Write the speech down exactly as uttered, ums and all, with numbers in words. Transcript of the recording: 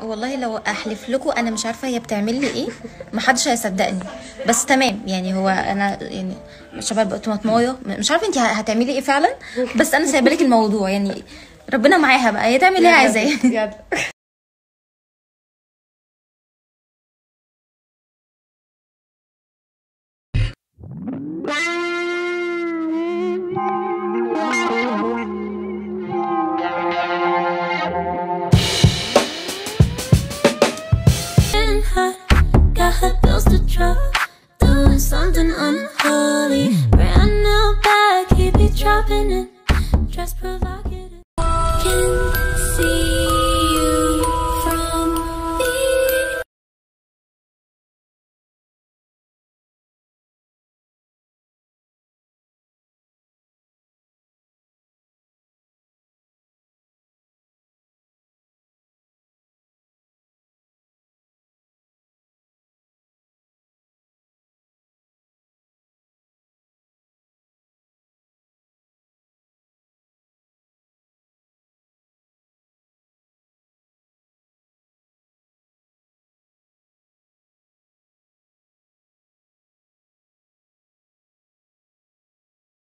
والله لو احلف لكم انا مش عارفه هي بتعمل لي ايه، محدش هيصدقني. بس تمام يعني، هو انا يعني شبه الطماطمايه، مش عارفه انت هتعملي ايه فعلا، بس انا سايبه لك الموضوع يعني، ربنا معاها بقى، هي تعمل ايه عايزاه.